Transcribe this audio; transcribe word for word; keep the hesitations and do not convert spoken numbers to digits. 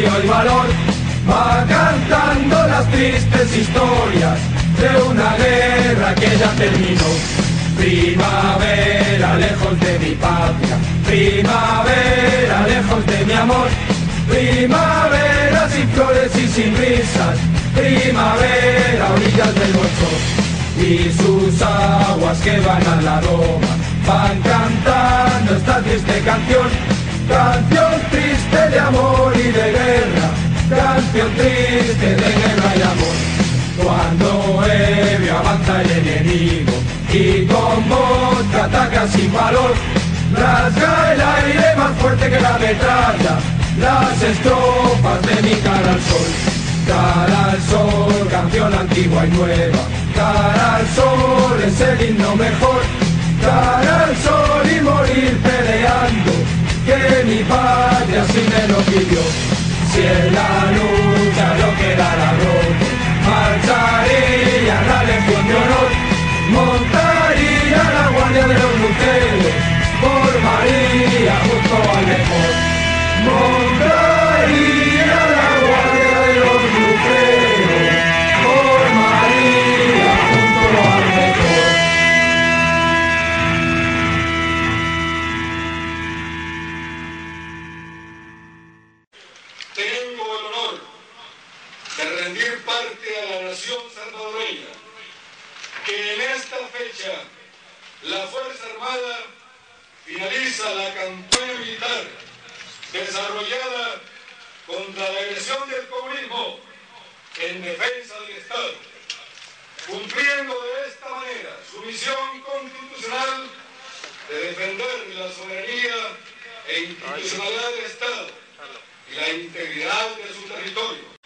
frío y valor, va cantando las tristes historias de una guerra que ya terminó. Primavera lejos de mi patria, primavera lejos de mi amor, primavera sin flores y sin risas, primavera a orillas del Bolsón. Y sus aguas que van a la Roma van cantando esta triste canción, canción triste de amor y de guerra, canción triste de guerra y amor. Cuando ebrio avanza el enemigo y con vodka ataca sin valor, rasga el aire más fuerte que la metralla las estrofas de mi cara al sol. Cara al sol, canción antigua y nueva, cara al sol es el himno mejor, cara al sol y morir peleando, que mi patria así me lo pidió. Si en la lucha yo quedara roto, marcharía a la legión de honor, montaría la guardia de los luceros, formaría justo al mejor, montaría la guardia de los luceros, formaría junto al mejor. Tengo el honor de rendir parte a la nación salvadoreña, que en esta fecha la Fuerza Armada finaliza la campaña militar desarrollada contra la agresión del comunismo en defensa del Estado, cumpliendo de esta manera su misión constitucional de defender la soberanía e institucionalidad del Estado y la integridad de su territorio.